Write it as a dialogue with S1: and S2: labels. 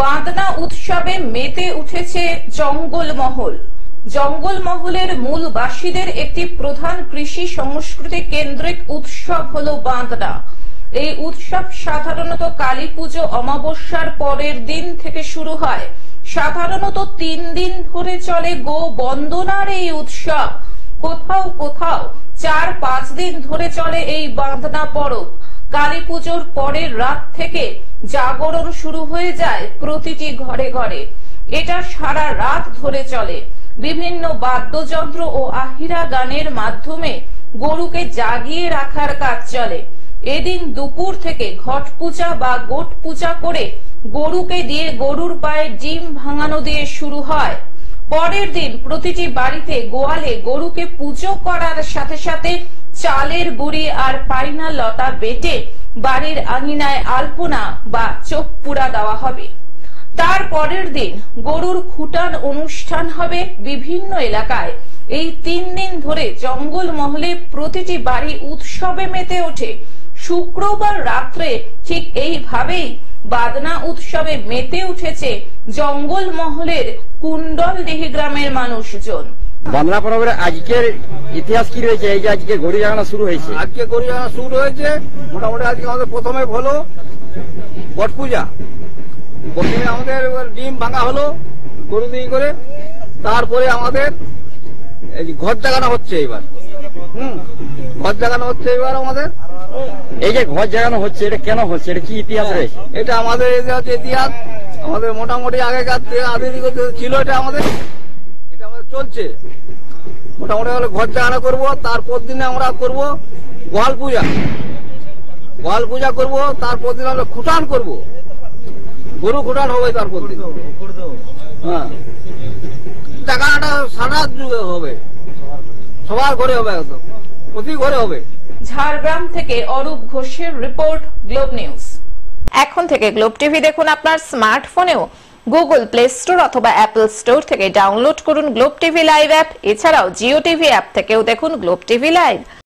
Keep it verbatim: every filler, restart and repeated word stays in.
S1: বাঁধনা উৎসবে মেতে উঠেছে জঙ্গলমহল। জঙ্গলমহলের মূলবাসীদের একটি প্রধান কৃষি সংস্কৃতি কেন্দ্রিক উৎসব হলো বাঁধনা। এই উৎসব সাধারণত কালী পুজো অমাবস্যার পরের দিন থেকে শুরু হয়। সাধারণত তিন দিন ধরে চলে গো বন্দনার এই উৎসব। কোথাও কোথাও চার পাঁচ দিন ধরে চলে এই বাঁধনা পরব। কালী পুজোর পরের রাত থেকে জাগরণ শুরু হয়ে যায় প্রতিটি ঘরে ঘরে। এটা সারা রাত ধরে চলে। বিভিন্ন বাদ্যযন্ত্র ও আহিরা গানের মাধ্যমে গরুকে জাগিয়ে রাখার কাজ চলে। এদিন দুপুর থেকে ঘট পূজা বা গোট পূজা করে গরুকে দিয়ে গরুর পায়ে ডিম ভাঙানো দিয়ে শুরু হয়। পরের দিন প্রতিটি বাড়িতে গোয়ালে গরুকে পুজো করার সাথে সাথে চালের গুঁড়ি আর পাইনা লতা বেটে বাড়ির আঙিনায় আলপনা বা চোখ পুরা দেওয়া হবে। তার পরের দিন গরুর খুঁটান অনুষ্ঠান হবে বিভিন্ন এলাকায়। এই তিন দিন ধরে জঙ্গলমহলে প্রতিটি বাড়ি উৎসবে মেতে ওঠে। শুক্রবার রাত্রে ঠিক এইভাবেই বাঁধনা উৎসবে মেতে উঠেছে জঙ্গলমহলের কুণ্ডলডিহি গ্রামের মানুষজন।
S2: বাঁধনা পরবের আজকের ইতিহাস কি রয়েছে? এই যে আজকে গরু জাগানো শুরু হয়েছে,
S3: আজকে গরু জাগানো শুরু হয়েছে। মোটামুটি আজকে আমাদের প্রথমে হলো গট পূজা। প্রথমে আমাদের ডিম ভাঙা হলো গরু দিয়ে করে। তারপরে আমাদের এই ঘর জাগানো হচ্ছে এবার। হম ঘর জাগানো হচ্ছে এবার আমাদের।
S2: এই যে ঘর জাগানো হচ্ছে, এটা কেন হচ্ছে? এটা কি ইতিহাস রয়েছে?
S3: এটা আমাদের ইতিহাস। আমাদের মোটামুটি আগেকার আধুনিক ছিল এটা আমাদের। এটা আমাদের চলছে। মোটামুটি হলে ঘর জাগানো করবো। তারপর দিনে আমরা করব গোয়াল পূজা। গোয়াল পূজা করব। তারপর দিন আমরা খুঁটান করব। গরু খুঁটান হবে তারপর দিন। হ্যাঁ, জায়গাটা সারা যুগে হবে, সবার ঘরে হবে, একদম প্রতি ঘরে হবে।
S1: ঝাড়গ্রাম থেকে অরূপ ঘোষের রিপোর্ট, গ্লোব নিউজ। এখন থেকে গ্লোব টিভি দেখুন আপনার স্মার্টফোনেও। গুগল প্লে স্টোর অথবা অ্যাপল স্টোর থেকে ডাউনলোড করুন গ্লোব টিভি লাইভ অ্যাপ। এছাড়াও জিও টিভি অ্যাপ থেকেও দেখুন গ্লোব টিভি লাইভ।